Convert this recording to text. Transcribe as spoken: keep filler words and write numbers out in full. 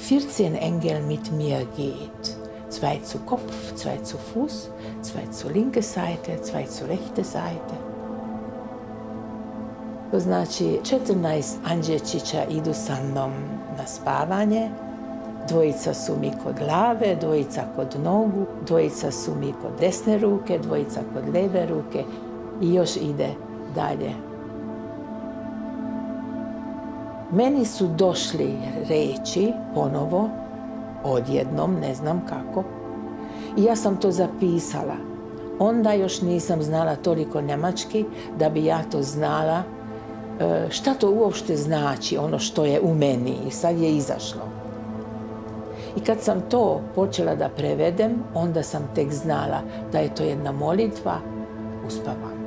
vierzehn Engel mit mir geht. Zwei zu Kopf, zwei zu Fuß, zwei zur linke Seite, zwei zur rechte Seite. To znači, četrnaest anđečića idu sa mnom na spavanje. Dvojica su mi kod glave, dvojica kod nogu, dvojica su mi kod desne ruke, dvojica kod lijeve ruke i još ide dalje. Meni su došli reći ponovo, odjednom, ne znam kako, i ja sam to zapisala. Onda još nisam znala toliko njemački da bi ja to znala šta to uopšte znači, ono što je u meni, i sad je izašlo. I kad sam to počela da prevedem, onda sam tek znala da je to jedna molitva uspavanja.